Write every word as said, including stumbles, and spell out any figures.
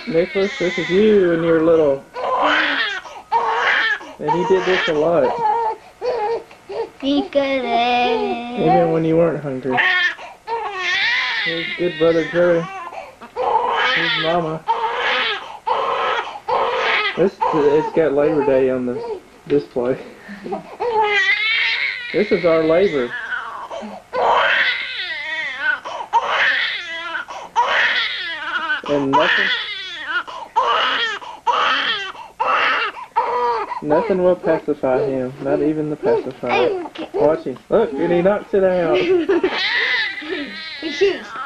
Nicholas, this is you when you were little. And he did this a lot. Even when you weren't hungry. Here's good brother Jerry. Here's Mama. This it's got Labor Day on the display. This is our labor. And nothing Nothing will pacify him, not even the pacifier. Watch him. Look, and he knocks it out.